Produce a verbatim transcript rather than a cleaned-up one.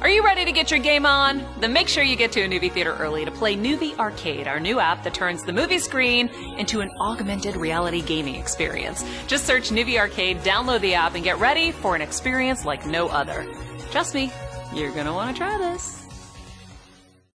you ready to get your game on? Then make sure you get to a Noovie Theater early to play Noovie ARcade, our new app that turns the movie screen into an augmented reality gaming experience. Just search Noovie ARcade, download the app, and get ready for an experience like no other. Trust me, you're gonna want to try this.